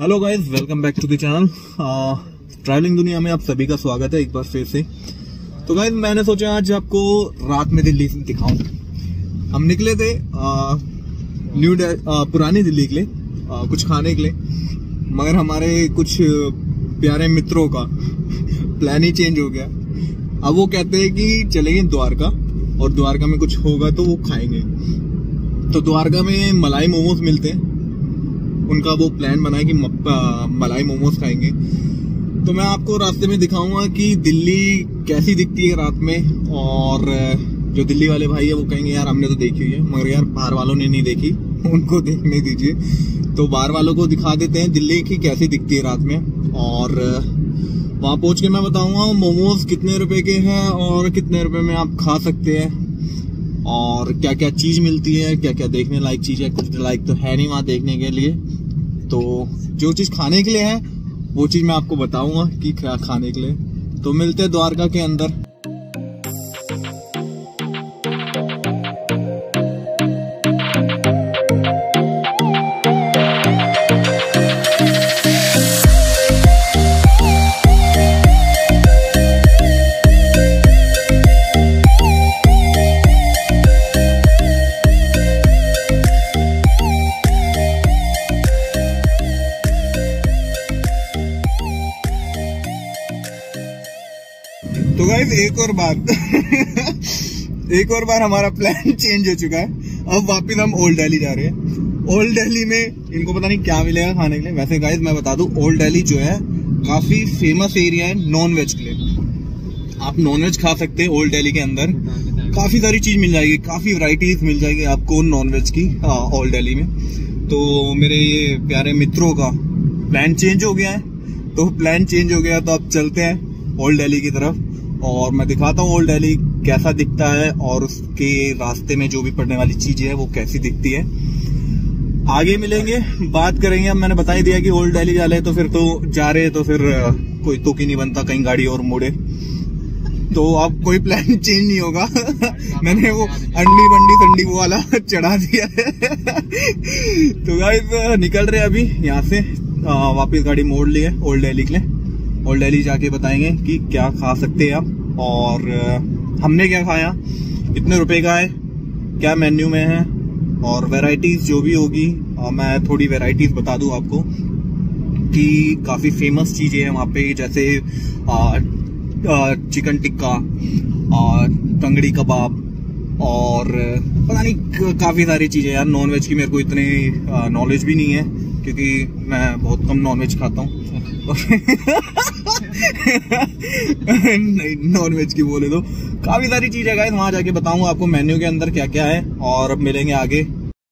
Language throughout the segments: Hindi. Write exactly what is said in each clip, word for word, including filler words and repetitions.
Hello guys, welcome back to the channel. Travelling दुनिया में आप सभी का स्वागत है एक बार फिर से। तो गाइस, मैंने सोचा आज आपको रात में दिल्ली दिखाऊं। हम निकले थे आ, न्यू आ, पुरानी दिल्ली के लिए आ, कुछ खाने के लिए, मगर हमारे कुछ प्यारे मित्रों का प्लान ही चेंज हो गया। अब वो कहते हैं कि चलेंगे द्वारका और द्वारका में कुछ होगा तो वो खाएंगे। तो द्वारका में मलाई मोमोज मिलते हैं, उनका वो प्लान बना है कि मलाई मोमोज खाएंगे। तो मैं आपको रास्ते में दिखाऊंगा कि दिल्ली कैसी दिखती है रात में। और जो दिल्ली वाले भाई है वो कहेंगे यार हमने तो देखी हुई है, मगर यार बाहर वालों ने नहीं देखी, उनको देखने दीजिए। तो बाहर वालों को दिखा देते हैं दिल्ली की कैसी दिखती है रात में। और वहां पहुंच के मैं बताऊंगा मोमोज कितने रुपए के हैं और कितने रुपए में आप खा सकते हैं, और क्या क्या चीज मिलती है, क्या क्या देखने लायक चीज है। कुछ लायक तो है नहीं वहां देखने के लिए, तो जो चीज खाने के लिए है वो चीज मैं आपको बताऊंगा कि क्या खाने के लिए। तो मिलते हैं द्वारका के अंदर। तो गाइस, एक और बार एक और बार हमारा प्लान चेंज हो चुका है। अब वापस हम ओल्ड दिल्ली जा रहे हैं। ओल्ड दिल्ली में इनको पता नहीं क्या मिलेगा खाने के लिए। वैसे गाइस मैं बता दूं, ओल्ड दिल्ली जो है काफी फेमस एरिया है नॉन वेज के लिए। आप नॉन वेज खा सकते हैं ओल्ड दिल्ली के अंदर। काफी सारी चीज मिल जाएगी, काफी वैरायटीज मिल जाएगी आपको नॉन वेज की ओल्ड दिल्ली में। तो मेरे ये प्यारे मित्रों का प्लान चेंज हो गया है। तो प्लान चेंज हो गया तो अब चलते हैं ओल्ड दिल्ली की तरफ और मैं दिखाता हूँ ओल्ड दिल्ली कैसा दिखता है और उसके रास्ते में जो भी पड़ने वाली चीजें है वो कैसी दिखती है। आगे मिलेंगे, बात करेंगे। अब मैंने बता ही दिया कि ओल्ड दिल्ली जा रहे तो फिर तो जा रहे तो फिर कोई तुक ही नहीं बनता कहीं गाड़ी और मुड़े। तो अब कोई प्लान चेंज नहीं होगा। मैंने वो अंडी बंडी संडी वो वाला चढ़ा दिया है। तो गाइस निकल रहे अभी यहाँ से, वापिस गाड़ी मोड़ ली है ओल्ड दिल्ली के लिए। ओल्ड दिल्ली जाके बताएंगे कि क्या खा सकते हैं आप और हमने क्या खाया, कितने रुपए का है, क्या मेन्यू में है, और वैरायटीज जो भी होगी। मैं थोड़ी वैरायटीज बता दूं आपको कि काफी फेमस चीजें हैं वहाँ पे, जैसे आ, आ, चिकन टिक्का और तंगड़ी कबाब और पता नहीं काफी सारी चीजें। यार नॉन वेज की मेरे को इतने नॉलेज भी नहीं है क्योंकि मैं बहुत कम नॉन वेज खाता हूँ। नहीं, नॉन वेज की बोले तो काफी सारी चीजें गाइस वहां जाके बताऊंगा आपको मेन्यू के अंदर क्या क्या है। और अब मिलेंगे आगे।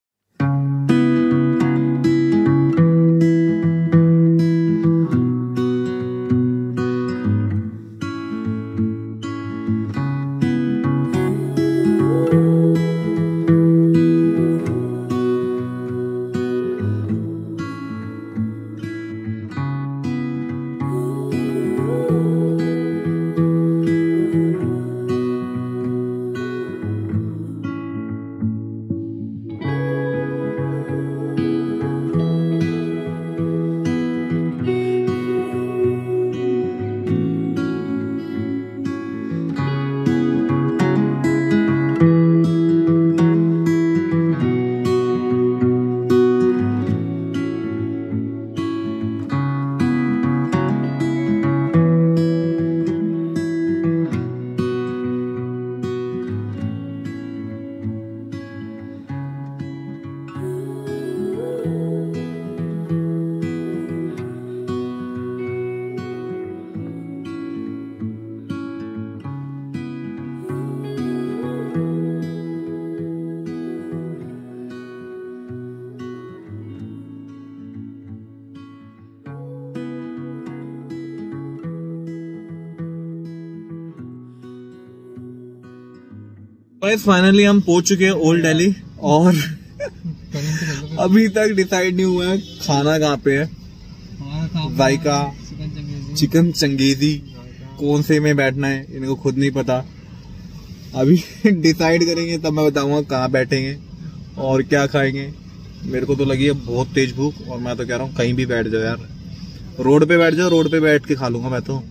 गाइस फाइनली हम पहुंच चुके हैं ओल्ड दिल्ली और अभी तक डिसाइड नहीं हुआ है खाना कहाँ पे है। जायका चिकन चंगेजी कौन से में बैठना है इनको खुद नहीं पता। अभी डिसाइड करेंगे तब मैं बताऊंगा कहाँ बैठेंगे और क्या खाएंगे। मेरे को तो लगी है बहुत तेज भूख, और मैं तो कह रहा हूँ कहीं भी बैठ जाओ यार, रोड पे बैठ जाओ, रोड पे बैठ के खा लूंगा मैं तो।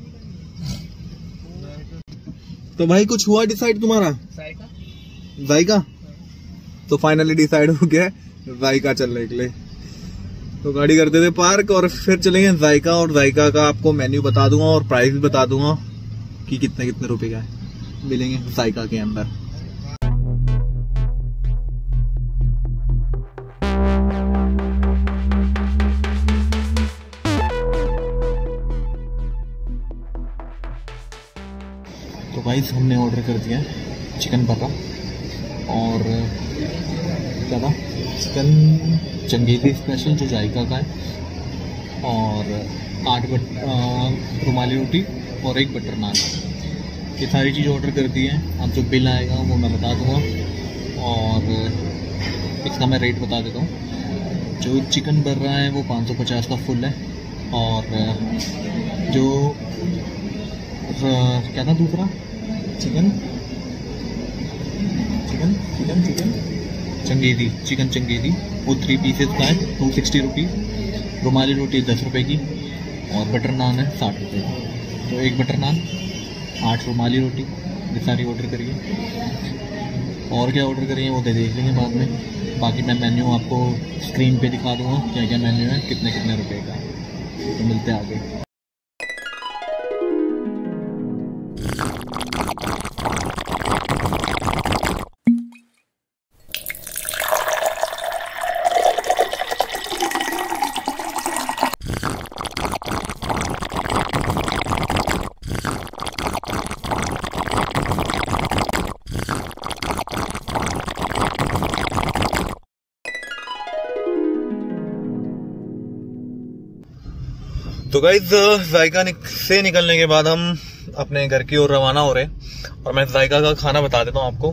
तो भाई कुछ हुआ डिसाइड तुम्हारा? जायका। तो फाइनली डिसाइड हो गया जायका चलने के लिए। तो गाड़ी करते थे पार्क और फिर चलेंगे जायका, और जायका का आपको मेन्यू बता दूंगा और प्राइस भी बता दूंगा कि कितने कितने रुपए का है, मिलेंगे जायका के अंदर। तो भाई हमने ऑर्डर कर दिया चिकन बर्रा और क्या था, चिकन चंगेजी स्पेशल जो जायका का है, और आठ बट रुमाली रोटी और एक बटर नान। ये सारी चीज़ ऑर्डर कर दी है। अब जो बिल आएगा वो मैं बता दूंगा, और इसका मैं रेट बता देता हूँ। जो चिकन बर्रा है वो पाँच सौ पचास का फुल है, और जो क्या था दूसरा, chicken chicken chicken chicken changezi chicken changezi वो थ्री पीसेस का है, two sixty rupees. Rumali roti दस रुपए की, और बटर नान है साठ रुपये की। तो एक बटर नान, आठ रुमाली रोटी, ये सारी ऑर्डर करिए। और क्या ऑर्डर करिए वो दे देख लेंगे बाद में। बाकी मैं मेन्यू आपको स्क्रीन पे दिखा दूँगा क्या क्या मेन्यू है, कितने कितने रुपए का। तो मिलते हैं आगे। तो गाइस जायका से निकलने के बाद हम अपने घर की ओर रवाना हो रहे हैं, और मैं जायका का खाना बता देता हूँ आपको।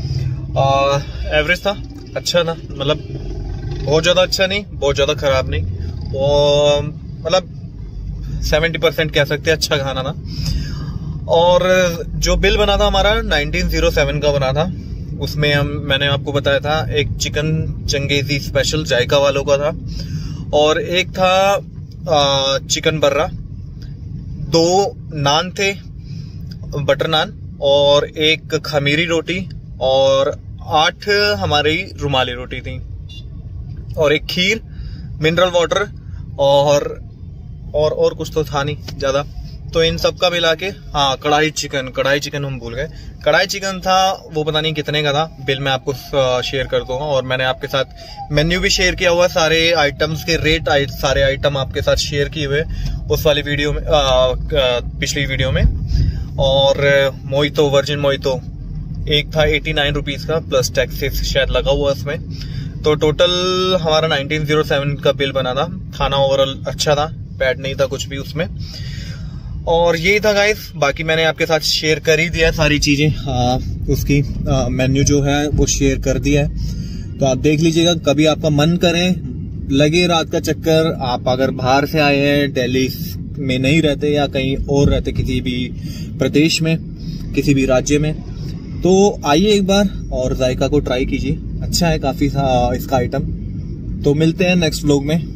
एवरेज था, अच्छा था, मतलब बहुत ज़्यादा अच्छा नहीं, बहुत ज़्यादा ख़राब नहीं, वो मतलब सेवेंटी परसेंट कह सकते हैं अच्छा खाना था। और जो बिल बना था हमारा नाइनटीन ज़ीरो सेवन का बना था। उसमें हम मैंने आपको बताया था एक चिकन चंगेजी स्पेशल जायका वालों का था, और एक था आ, चिकन बर्रा, दो नान थे बटर नान, और एक खमीरी रोटी, और आठ हमारी रुमाली रोटी थी, और एक खीर, मिनरल वाटर, और और और कुछ तो था नहीं ज्यादा। तो इन सब का मिला के, हाँ कढ़ाई चिकन कढ़ाई चिकन हम भूल गए, कढ़ाई चिकन था वो पता नहीं कितने का था। बिल मैं आपको शेयर कर दूंगा, और मैंने आपके साथ मेन्यू भी शेयर किया हुआ है, सारे आइटम्स के रेट आइ, सारे आइटम आपके साथ शेयर किए हुए उस वाली वीडियो में, आ, पिछली वीडियो में। और मोइतो, वर्जिन मोइतो एक था एटी नाइन रुपीज का, प्लस टैक्सेस शायद लगा हुआ उसमें। तो टोटल हमारा नाइनटीन ज़ीरो सेवन का बिल बना था। खाना ओवरऑल अच्छा था, बैड नहीं था कुछ भी उसमें। और यही था गाइस, बाकी मैंने आपके साथ शेयर कर ही दिया है सारी चीजें। हाँ, उसकी मेन्यू जो है वो शेयर कर दिया है, तो आप देख लीजिएगा। कभी आपका मन करे, लगे रात का चक्कर, आप अगर बाहर से आए हैं, दिल्ली में नहीं रहते या कहीं और रहते, किसी भी प्रदेश में, किसी भी राज्य में, तो आइए एक बार और जायका को ट्राई कीजिए। अच्छा है काफी इसका आइटम। तो मिलते हैं नेक्स्ट व्लॉग में।